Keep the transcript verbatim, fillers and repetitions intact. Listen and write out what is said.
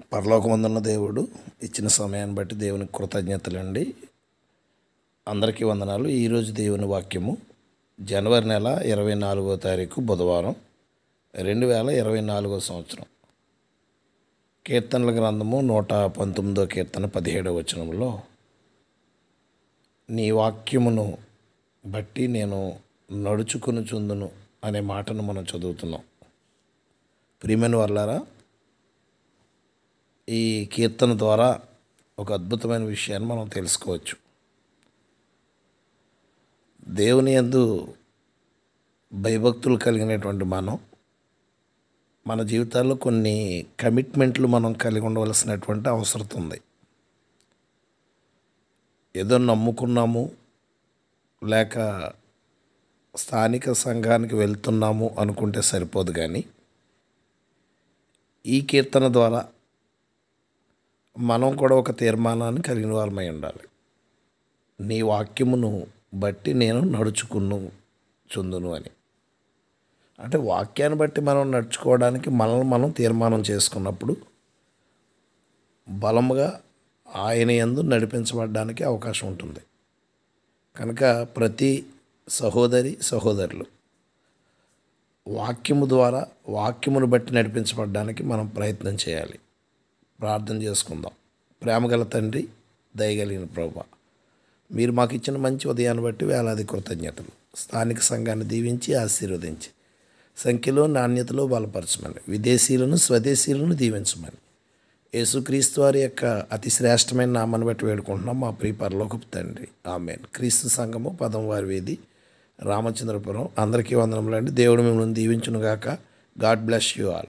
పరలోకమందున్న దేవుడు ఇచ్చిన సమయాన్ని బట్టి దేవునికి కృతజ్ఞతలండి. అందరికీ వందనాలు. ఈరోజు దేవుని వాక్యము జనవరి నెల ఇరవై నాలుగో తారీఖు బుధవారం రెండు వేల ఇరవై నాలుగో సంవత్సరం. కీర్తనల గ్రంథము నూట పంతొమ్మిదో కీర్తన పదిహేడవ వచనంలో, నీ వాక్యమును బట్టి నేను నడుచుకొనుచుందును అనే మాటను మనం చదువుతున్నాం. ప్రియమైన వర్లారా, ఈ కీర్తన ద్వారా ఒక అద్భుతమైన విషయాన్ని మనం తెలుసుకోవచ్చు. దేవుని యందు భయభక్తులు కలిగినటువంటి మనం మన జీవితాల్లో కొన్ని కమిట్మెంట్లు మనం కలిగి ఉండవలసినటువంటి అవసరం ఉంది. ఏదో నమ్ముకున్నాము లేక స్థానిక సంఘానికి వెళ్తున్నాము అనుకుంటే సరిపోదు, కానీ ఈ కీర్తన ద్వారా మనం కూడా ఒక తీర్మానాన్ని కలిగిన వారమై ఉండాలి. నీ వాక్యమును బట్టి నేను నడుచుకును చుందును అని. అంటే వాక్యాన్ని బట్టి మనం నడుచుకోవడానికి మనల్ని మనం తీర్మానం చేసుకున్నప్పుడు బలముగా ఆయన యందు నడిపించబడడానికి అవకాశం ఉంటుంది. కనుక ప్రతి సహోదరి సహోదరులు వాక్యము ద్వారా వాక్యమును బట్టి నడిపించబడడానికి మనం ప్రయత్నం చేయాలి. ప్రార్థన చేసుకుందాం. ప్రేమగల తండ్రి, దయగలిగిన ప్రభువా, మీరు మాకు ఇచ్చిన మంచి ఉదయాన్ని బట్టి వేలాది కృతజ్ఞతలు. స్థానిక సంఘాన్ని దీవించి ఆశీర్వదించి సంఖ్యలో నాణ్యతలో బలపరచమని, విదేశీయులను స్వదేశీయులను దీవించమని యేసుక్రీస్తు వారి యొక్క అతి శ్రేష్టమైన నామాన్ని బట్టి వేడుకుంటున్నాం మా ప్రియ పరలోకపు తండ్రి, ఆమేన్. క్రీస్తు సంఘము పదం వారి వీధి, రామచంద్రపురం. అందరికీ వందనములండి. దేవుడు మిమ్మల్ని దీవించునుగాక. God bless you all.